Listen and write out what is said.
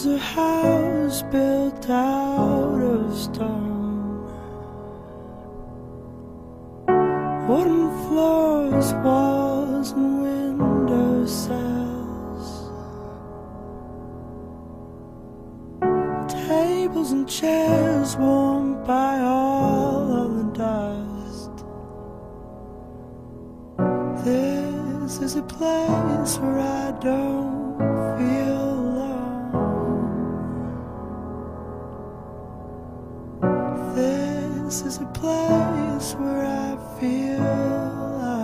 a house built out of stone, wooden floors, walls and window sills, tables and chairs warmed by all of the dust. This is a place where I don't feel alone. This is a place where I feel